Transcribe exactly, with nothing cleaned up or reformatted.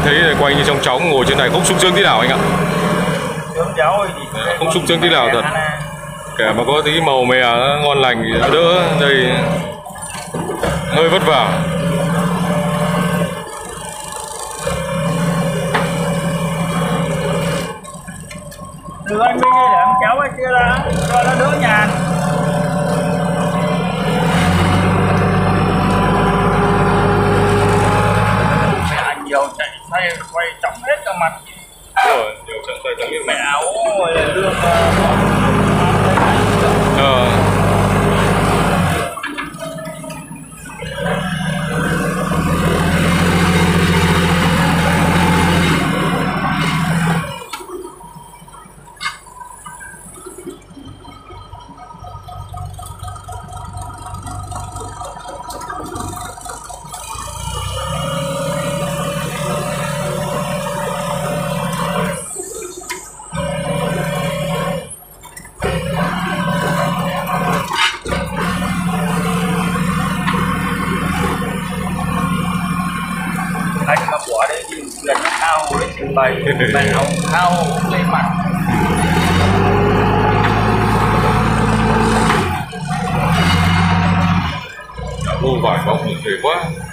thấy quay như trong chóng, ngồi trên này không sung sướng tí nào anh ạ. Không sung sướng tí nào thật. Kể mà có tí màu mè ngon lành thì đỡ, đây hơi vất vả. Được anh Minh ơi, để em kéo cái kia ra cho nó đỡ nhàn. Mẹ nhiều chạy xoay quay chóng hết cả mặt. Đúng rồi, nhiều trận xoay chóng hết mẹ áo rồi lương ờ anh mà bỏ đấy thì gần ao đấy trình bày mẹ áo ao lên mặt. Ô vải bóng thì quá.